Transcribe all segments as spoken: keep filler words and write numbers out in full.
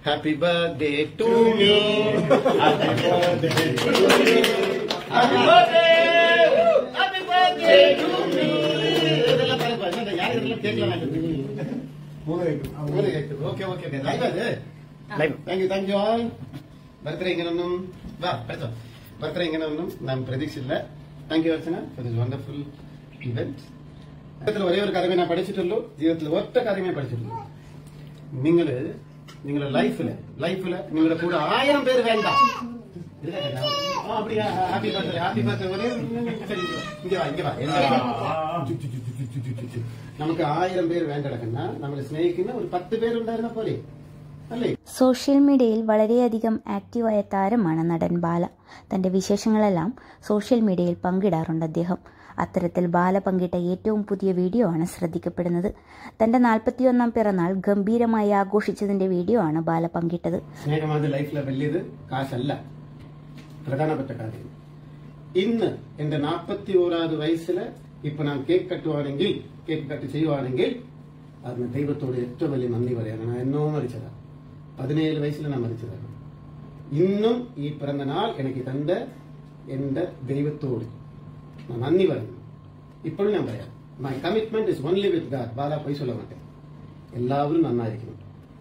Happy birthday to me. Happy birthday to me. Happy birthday. Happy birthday to me. ഇതെല്ലാം പറയുമ്പോൾ ഞാൻ ഇതെല്ലാം കേൾക്കലാണ്. മൂന്ന് കേൾക്കും. മൂന്ന് കേൾക്കും. Okay okay okay. ലൈവ് അത്. Live. Thank you thank you all. Birthday ഇങ്ങനൊന്നും വാ പഠിച്ചോ. ബർത്ത്ഡേ ഇങ്ങനൊന്നും നാം പ്രതീക്ഷിച്ചില്ല. Thank you Archana for this wonderful event. ജീവിതത്തിൽ ഒരേ ഒരു കാര്യമേ ഞാൻ പഠിച്ചിട്ടുള്ളൂ. ജീവിതത്തിൽ ഒറ്റ കാര്യമേ പഠിച്ചിട്ടുള്ളൂ. നിങ്ങള് നിങ്ങളുടെ ലൈഫില് ലൈഫില് നിങ്ങളുടെ കൂടെ ആയിരം പേര് വേണ്ട. அப்படியா ஹாப்பி பர்த்டே ஹாப்பி பர்த்டே ஒரே இங்க வா இங்க வா നമുക്ക് ആയിരം പേര് വേണ്ടടക്കുന്ന നമ്മൾ സ്നേഹിക്കുന്ന ഒരു പത്ത് പേരുണ്ടായിരുന്ന പോലെ അല്ലേ. സോഷ്യൽ മീഡിയയിൽ വളരെയധികം ആക്റ്റീവായ താരമാണ് നടൻ ബാല. തന്റെ വിശേഷങ്ങളെല്ലാം സോഷ്യൽ മീഡിയയിൽ പങ്കിടാറുണ്ട് അദ്ദേഹം. അത്തരത്തിൽ ബാല പങ്കിട്ട ഏറ്റവും പുതിയ വീഡിയോ ആണ് ശ്രദ്ധിക്കപ്പെടുന്നത്. തന്റെ നാൽപ്പത്തിയൊന്നാം പിറന്നാൾ ഗംഭീരമായി ആഘോഷിച്ചതിന്റെ വീഡിയോ ആണ് ബാല പങ്കിട്ടത്. സ്നേഹമാണ് ലൈഫിലെ വലിയത്, കാശല്ല പ്രധാനപ്പെട്ട കാര്യം. ഇന്ന് എന്റെ നാൽപ്പത്തി ഓരാவது വയസ്സില് ഇപ്പൊ ഞാൻ കേക്ക് കട്ടുവാണെങ്കിൽ കേക്ക് കട്ട് ചെയ്യുവാണെങ്കിൽ അതിന് ദൈവത്തോട് ഏറ്റവും വലിയ നന്ദി പറയാണ്. ഞാൻ എന്നോ മരിച്ചതാണ്. പതിനേഴ് വയസ്സിൽ ഞാൻ മരിച്ചതാണ്. ഇന്നും ഈ പിറന്ന നാൾ എനിക്ക് തന്ന എന്റെ ദൈവത്തോട് ഞാൻ നന്ദി പറയുന്നു. ഇപ്പോഴും ഞാൻ പറയാം, my commitment is only with God. Bala പോയി ചൊല്ല മാട്ടെ. എല്ലാവരും നന്നായിരിക്കണം.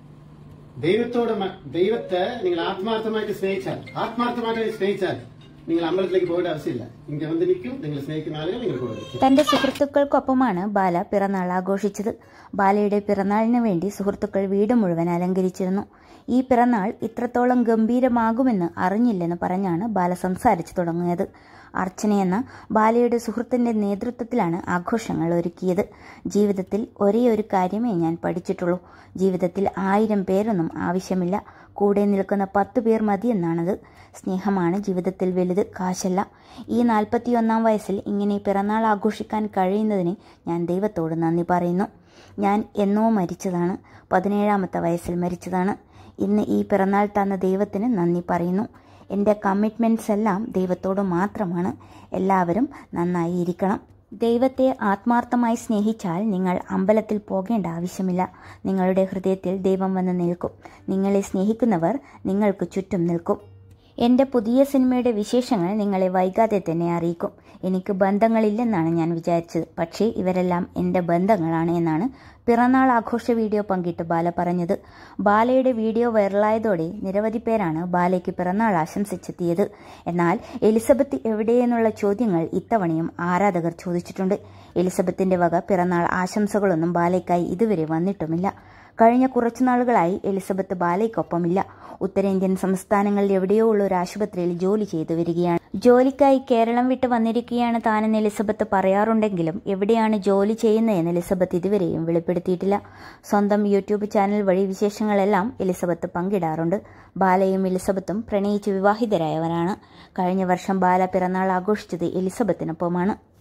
ദൈവത്തോട് ദൈവത്തെ നിങ്ങൾ ആത്മാർത്ഥമായിട്ട് സ്നേഹിച്ചാൽ ആത്മാർത്ഥമായിട്ട് സ്നേഹിച്ചാൽ നിങ്ങൾ അമ്പലത്തിലേക്ക് പോകേണ്ട ആവശ്യമില്ല. ഇങ്ങനെ വന്ന് നിൽക്കും. നിങ്ങൾ സ്നേഹിക്കുന്ന ആളുകൾ നിങ്ങൾ കൂടെ. തന്റെ സുഹൃത്തുക്കൾക്കൊപ്പമാണ് ബാല പിറന്നാൾ ആഘോഷിച്ചത്. ബാലയുടെ പിറന്നാളിന് വേണ്ടി സുഹൃത്തുക്കൾ വീട് മുഴുവൻ അലങ്കരിച്ചിരുന്നു. ഈ പിറന്നാൾ ഇത്രത്തോളം ഗംഭീരമാകുമെന്ന് അറിഞ്ഞില്ലെന്ന് പറഞ്ഞാണ് ബാല സംസാരിച്ചു തുടങ്ങിയത്. അർച്ചന എന്ന ബാലയുടെ സുഹൃത്തിന്റെ നേതൃത്വത്തിലാണ് ആഘോഷങ്ങൾ ഒരുക്കിയത്. ജീവിതത്തിൽ ഒരേ ഒരു കാര്യമേ ഞാൻ പഠിച്ചിട്ടുള്ളൂ. ജീവിതത്തിൽ ആയിരം പേരൊന്നും ആവശ്യമില്ല. കൂടെ നിൽക്കുന്ന പത്തു പേർ മതിയെന്നാണത്. സ്നേഹമാണ് ജീവിതത്തിൽ വലുത്, കാശല്ല. ഈ നാൽപ്പത്തിയൊന്നാം വയസ്സിൽ ഇങ്ങനെ പിറന്നാൾ ആഘോഷിക്കാൻ കഴിയുന്നതിന് ഞാൻ ദൈവത്തോട് നന്ദി പറയുന്നു. ഞാൻ എന്നോ മരിച്ചതാണ്. പതിനേഴാമത്തെ വയസ്സിൽ മരിച്ചതാണ്. ഇന്ന് ഈ പിറന്നാൾ തന്ന ദൈവത്തിന് നന്ദി പറയുന്നു. എൻ്റെ കമ്മിറ്റ്മെൻറ്റ്സ് എല്ലാം ദൈവത്തോട് മാത്രമാണ്. എല്ലാവരും നന്നായി ഇരിക്കണം. ദൈവത്തെ ആത്മാർത്ഥമായി സ്നേഹിച്ചാൽ നിങ്ങൾ അമ്പലത്തിൽ പോകേണ്ട ആവശ്യമില്ല. നിങ്ങളുടെ ഹൃദയത്തിൽ ദൈവം വന്ന് നിൽക്കും. നിങ്ങളെ സ്നേഹിക്കുന്നവർ നിങ്ങൾക്ക് ചുറ്റും നിൽക്കും. എൻ്റെ പുതിയ സിനിമയുടെ വിശേഷങ്ങൾ നിങ്ങളെ വൈകാതെ തന്നെ അറിയിക്കും. എനിക്ക് ബന്ധങ്ങളില്ലെന്നാണ് ഞാൻ വിചാരിച്ചത്. പക്ഷേ ഇവരെല്ലാം എൻ്റെ ബന്ധങ്ങളാണ് എന്നാണ് പിറന്നാൾ ആഘോഷ വീഡിയോ പങ്കിട്ട് ബാല പറഞ്ഞത്. ബാലയുടെ വീഡിയോ വൈറലായതോടെ നിരവധി പേരാണ് ബാലയ്ക്ക് പിറന്നാൾ ആശംസിച്ചെത്തിയത്. എന്നാൽ എലിസബത്ത് എവിടെയെന്നുള്ള ചോദ്യങ്ങൾ ഇത്തവണയും ആരാധകർ ചോദിച്ചിട്ടുണ്ട്. എലിസബത്തിന്റെ വക പിറന്നാൾ ആശംസകളൊന്നും ബാലയ്ക്കായി ഇതുവരെ വന്നിട്ടുമില്ല. കഴിഞ്ഞ കുറച്ചുനാളുകളായി എലിസബത്ത് ബാലയ്ക്കൊപ്പമില്ല. ഉത്തരേന്ത്യൻ സംസ്ഥാനങ്ങളിൽ എവിടെയോ ഉള്ള ഒരു ആശുപത്രിയിൽ ജോലി ചെയ്തു വരികയാണ്. ജോലിക്കായി കേരളം വിട്ട് വന്നിരിക്കുകയാണ് താനെന്ന് എലിസബത്ത് പറയാറുണ്ടെങ്കിലും എവിടെയാണ് ജോലി ചെയ്യുന്നതെന്ന് എലിസബത്ത് ഇതുവരെയും വെളിപ്പെടുത്തിയിട്ടില്ല. സ്വന്തം യൂട്യൂബ് ചാനൽ വഴി വിശേഷങ്ങളെല്ലാം എലിസബത്ത് പങ്കിടാറുണ്ട്. ബാലയും എലിസബത്തും പ്രണയിച്ച് വിവാഹിതരായവരാണ്. കഴിഞ്ഞ വർഷം ബാല പിറന്നാൾ ആഘോഷിച്ചത് എലിസബത്തിനൊപ്പമാണ്.